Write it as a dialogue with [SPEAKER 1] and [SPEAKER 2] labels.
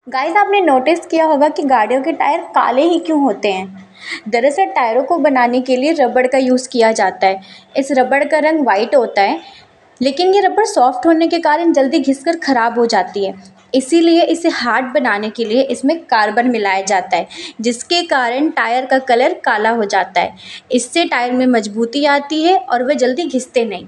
[SPEAKER 1] Guys, आपने notice किया होगा कि गाड़ियों के टायर काले ही क्यों होते हैं। दरअसल टायरों को बनाने के लिए रबड़ का यूज़ किया जाता है। इस रबड़ का रंग वाइट होता है, लेकिन ये रबड़ सॉफ्ट होने के कारण जल्दी घिसकर खराब हो जाती है। इसीलिए इसे हार्ड बनाने के लिए इसमें कार्बन मिलाया जाता है, जिसके कारण टायर का कलर काला हो जाता है। इससे टायर में मजबूती आती है और वे जल्दी घिसते नहीं।